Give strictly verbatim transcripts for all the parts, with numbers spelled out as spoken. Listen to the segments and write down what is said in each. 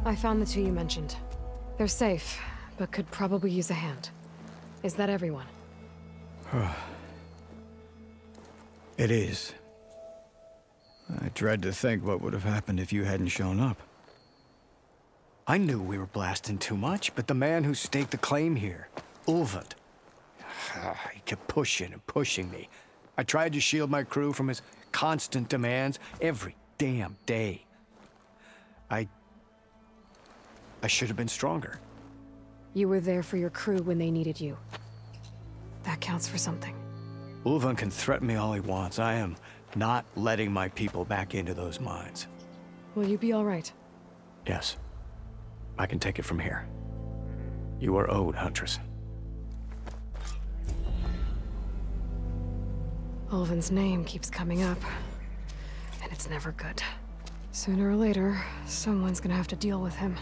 I found the two you mentioned. They're safe, but could probably use a hand. Is that everyone? It is. I dread to think what would have happened if you hadn't shown up. I knew we were blasting too much, but the man who staked the claim here, Ulvund, he kept pushing and pushing me. I tried to shield my crew from his constant demands every damn day. I... I should have been stronger. You were there for your crew when they needed you. That counts for something. Ulvund can threaten me all he wants. I am not letting my people back into those mines. Will you be all right? Yes. I can take it from here. You are owed, Huntress. Ulvund's name keeps coming up, and it's never good. Sooner or later, someone's gonna have to deal with him.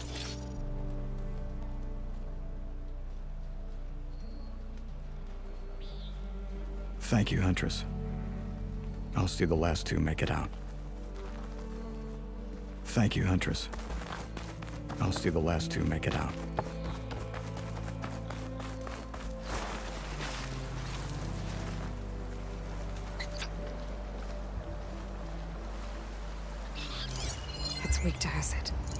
Thank you, Huntress. I'll see the last two make it out. Thank you, Huntress. I'll see the last two make it out. It's weak to acid.